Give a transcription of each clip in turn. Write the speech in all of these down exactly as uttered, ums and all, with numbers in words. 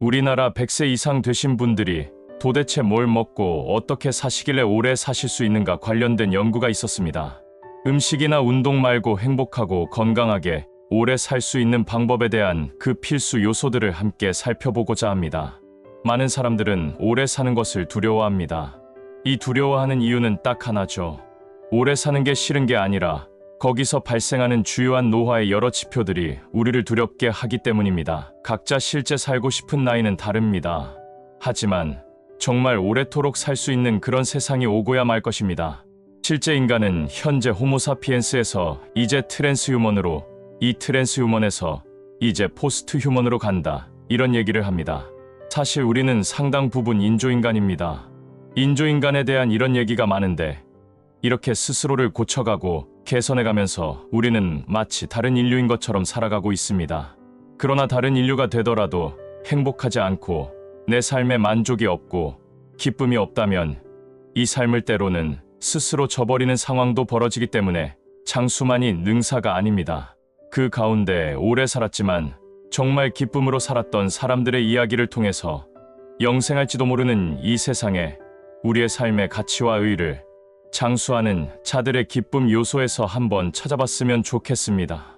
우리나라 백 세 이상 되신 분들이 도대체 뭘 먹고 어떻게 사시길래 오래 사실 수 있는가 관련된 연구가 있었습니다. 음식이나 운동 말고 행복하고 건강하게 오래 살 수 있는 방법에 대한 그 필수 요소들을 함께 살펴보고자 합니다. 많은 사람들은 오래 사는 것을 두려워합니다. 이 두려워하는 이유는 딱 하나죠. 오래 사는 게 싫은 게 아니라 거기서 발생하는 주요한 노화의 여러 지표들이 우리를 두렵게 하기 때문입니다. 각자 실제 살고 싶은 나이는 다릅니다. 하지만 정말 오래도록 살 수 있는 그런 세상이 오고야 말 것입니다. 실제 인간은 현재 호모사피엔스에서 이제 트랜스휴먼으로, 이 트랜스휴먼에서 이제 포스트휴먼으로 간다, 이런 얘기를 합니다. 사실 우리는 상당 부분 인조인간입니다. 인조인간에 대한 이런 얘기가 많은데 이렇게 스스로를 고쳐가고 개선해가면서 우리는 마치 다른 인류인 것처럼 살아가고 있습니다. 그러나 다른 인류가 되더라도 행복하지 않고 내 삶에 만족이 없고 기쁨이 없다면 이 삶을 때로는 스스로 저버리는 상황도 벌어지기 때문에 장수만이 능사가 아닙니다. 그 가운데 오래 살았지만 정말 기쁨으로 살았던 사람들의 이야기를 통해서 영생할지도 모르는 이 세상에 우리의 삶의 가치와 의의를 장수하는 자들의 기쁨 요소에서 한번 찾아봤으면 좋겠습니다.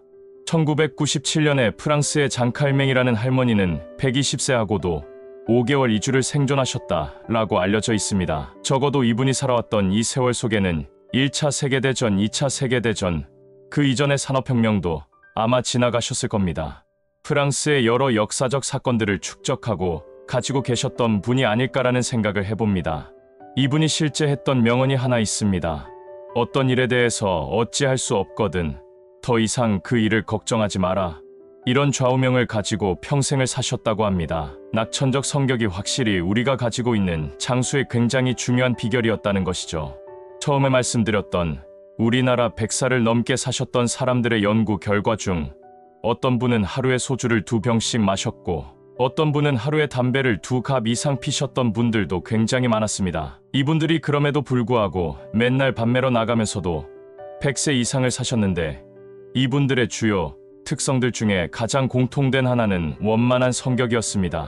천구백구십칠 년에 프랑스의 장칼맹이라는 할머니는 백이십 세하고도 오 개월 이 주를 생존하셨다라고 알려져 있습니다. 적어도 이분이 살아왔던 이 세월 속에는 일 차 세계대전, 이 차 세계대전, 그 이전의 산업혁명도 아마 지나가셨을 겁니다. 프랑스의 여러 역사적 사건들을 축적하고 가지고 계셨던 분이 아닐까라는 생각을 해봅니다. 이분이 실제 했던 명언이 하나 있습니다. 어떤 일에 대해서 어찌할 수 없거든 더 이상 그 일을 걱정하지 마라. 이런 좌우명을 가지고 평생을 사셨다고 합니다. 낙천적 성격이 확실히 우리가 가지고 있는 장수의 굉장히 중요한 비결이었다는 것이죠. 처음에 말씀드렸던 우리나라 백 살을 넘게 사셨던 사람들의 연구 결과 중 어떤 분은 하루에 소주를 두 병씩 마셨고 어떤 분은 하루에 담배를 두 갑 이상 피셨던 분들도 굉장히 많았습니다. 이분들이 그럼에도 불구하고 맨날 밥 매러 나가면서도 백 세 이상을 사셨는데 이분들의 주요 특성들 중에 가장 공통된 하나는 원만한 성격이었습니다.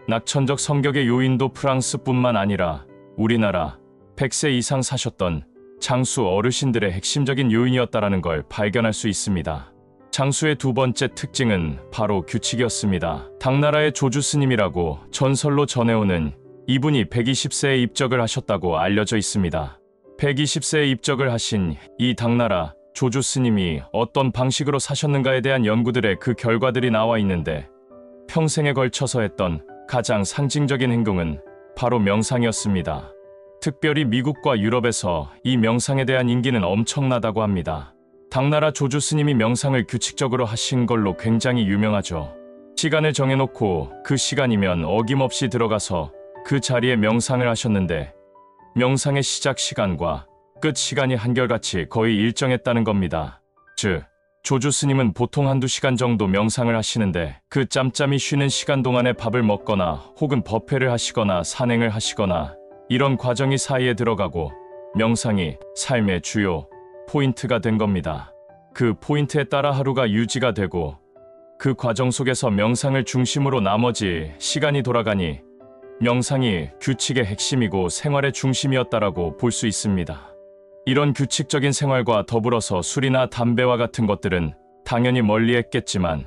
낙천적 성격의 요인도 프랑스뿐만 아니라 우리나라 백 세 이상 사셨던 장수 어르신들의 핵심적인 요인이었다는 걸 발견할 수 있습니다. 장수의 두 번째 특징은 바로 규칙이었습니다. 당나라의 조주 스님이라고 전설로 전해오는 이분이 백이십 세에 입적을 하셨다고 알려져 있습니다. 백이십 세에 입적을 하신 이 당나라 조주 스님이 어떤 방식으로 사셨는가에 대한 연구들의 그 결과들이 나와 있는데 평생에 걸쳐서 했던 가장 상징적인 행동은 바로 명상이었습니다. 특별히 미국과 유럽에서 이 명상에 대한 인기는 엄청나다고 합니다. 당나라 조주 스님이 명상을 규칙적으로 하신 걸로 굉장히 유명하죠. 시간을 정해놓고 그 시간이면 어김없이 들어가서 그 자리에 명상을 하셨는데 명상의 시작 시간과 끝 시간이 한결같이 거의 일정했다는 겁니다. 즉, 조주 스님은 보통 한두 시간 정도 명상을 하시는데 그 짬짬이 쉬는 시간 동안에 밥을 먹거나 혹은 법회를 하시거나 산행을 하시거나 이런 과정이 사이에 들어가고 명상이 삶의 주요 포인트가 된 겁니다. 그 포인트에 따라 하루가 유지가 되고 그 과정 속에서 명상을 중심으로 나머지 시간이 돌아가니 명상이 규칙의 핵심이고 생활의 중심이었다라고 볼 수 있습니다. 이런 규칙적인 생활과 더불어서 술이나 담배와 같은 것들은 당연히 멀리했겠지만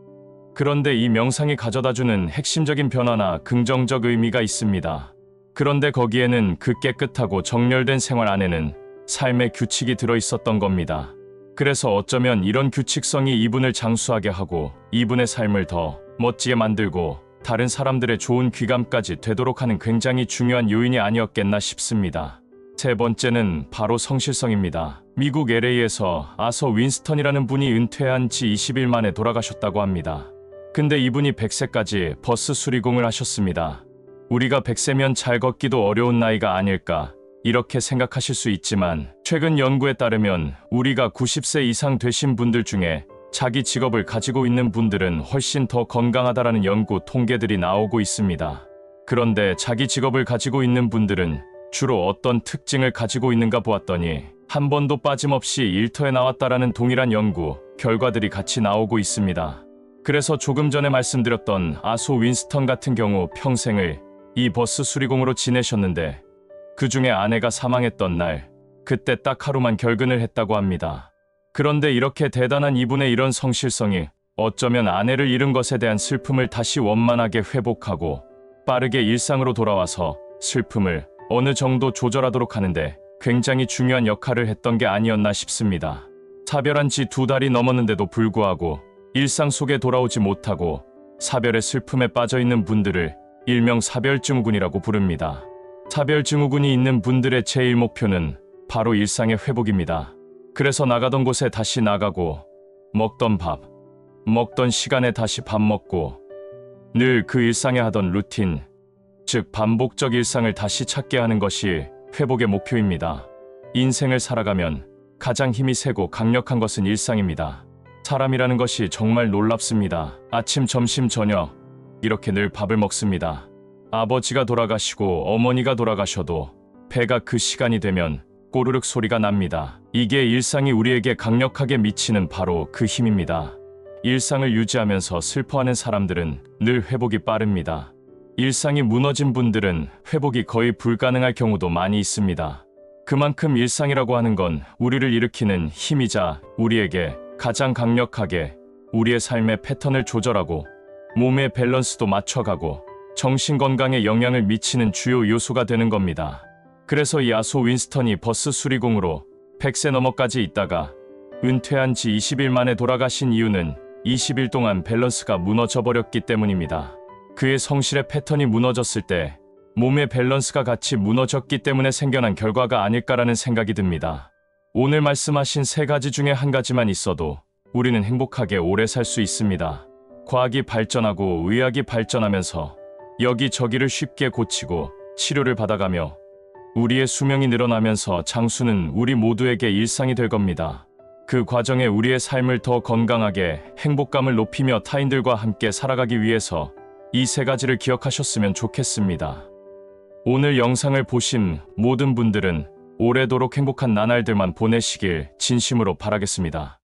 그런데 이 명상이 가져다주는 핵심적인 변화나 긍정적 의미가 있습니다. 그런데 거기에는 그 깨끗하고 정렬된 생활 안에는 삶의 규칙이 들어있었던 겁니다. 그래서 어쩌면 이런 규칙성이 이분을 장수하게 하고 이분의 삶을 더 멋지게 만들고 다른 사람들의 좋은 귀감까지 되도록 하는 굉장히 중요한 요인이 아니었겠나 싶습니다. 세 번째는 바로 성실성입니다. 미국 엘에이에서 아서 윈스턴이라는 분이 은퇴한 지 이십 일 만에 돌아가셨다고 합니다. 근데 이분이 백 세까지 버스 수리공을 하셨습니다. 우리가 백 세면 잘 걷기도 어려운 나이가 아닐까 이렇게 생각하실 수 있지만 최근 연구에 따르면 우리가 구십 세 이상 되신 분들 중에 자기 직업을 가지고 있는 분들은 훨씬 더 건강하다라는 연구 통계들이 나오고 있습니다. 그런데 자기 직업을 가지고 있는 분들은 주로 어떤 특징을 가지고 있는가 보았더니 한 번도 빠짐없이 일터에 나왔다라는 동일한 연구 결과들이 같이 나오고 있습니다. 그래서 조금 전에 말씀드렸던 아소 윈스턴 같은 경우 평생을 이 버스 수리공으로 지내셨는데 그 중에 아내가 사망했던 날, 그때 딱 하루만 결근을 했다고 합니다. 그런데 이렇게 대단한 이분의 이런 성실성이 어쩌면 아내를 잃은 것에 대한 슬픔을 다시 원만하게 회복하고 빠르게 일상으로 돌아와서 슬픔을 어느 정도 조절하도록 하는데 굉장히 중요한 역할을 했던 게 아니었나 싶습니다. 사별한 지 두 달이 넘었는데도 불구하고 일상 속에 돌아오지 못하고 사별의 슬픔에 빠져있는 분들을 일명 사별증후군이라고 부릅니다. 사별증후군이 있는 분들의 제일 목표는 바로 일상의 회복입니다. 그래서 나가던 곳에 다시 나가고 먹던 밥, 먹던 시간에 다시 밥 먹고 늘 그 일상에 하던 루틴, 즉 반복적 일상을 다시 찾게 하는 것이 회복의 목표입니다. 인생을 살아가면 가장 힘이 세고 강력한 것은 일상입니다. 사람이라는 것이 정말 놀랍습니다. 아침, 점심, 저녁 이렇게 늘 밥을 먹습니다. 아버지가 돌아가시고 어머니가 돌아가셔도 배가 그 시간이 되면 꼬르륵 소리가 납니다. 이게 일상이 우리에게 강력하게 미치는 바로 그 힘입니다. 일상을 유지하면서 슬퍼하는 사람들은 늘 회복이 빠릅니다. 일상이 무너진 분들은 회복이 거의 불가능할 경우도 많이 있습니다. 그만큼 일상이라고 하는 건 우리를 일으키는 힘이자 우리에게 가장 강력하게 우리의 삶의 패턴을 조절하고 몸의 밸런스도 맞춰가고 정신 건강에 영향을 미치는 주요 요소가 되는 겁니다. 그래서 이 아소 윈스턴이 버스 수리공으로 백 세 넘어까지 있다가 은퇴한 지 이십 일 만에 돌아가신 이유는 이십 일 동안 밸런스가 무너져 버렸기 때문입니다. 그의 성실의 패턴이 무너졌을 때 몸의 밸런스가 같이 무너졌기 때문에 생겨난 결과가 아닐까라는 생각이 듭니다. 오늘 말씀하신 세 가지 중에 한 가지만 있어도 우리는 행복하게 오래 살 수 있습니다. 과학이 발전하고 의학이 발전하면서 여기저기를 쉽게 고치고 치료를 받아가며 우리의 수명이 늘어나면서 장수는 우리 모두에게 일상이 될 겁니다. 그 과정에 우리의 삶을 더 건강하게 행복감을 높이며 타인들과 함께 살아가기 위해서 이 세 가지를 기억하셨으면 좋겠습니다. 오늘 영상을 보신 모든 분들은 오래도록 행복한 나날들만 보내시길 진심으로 바라겠습니다.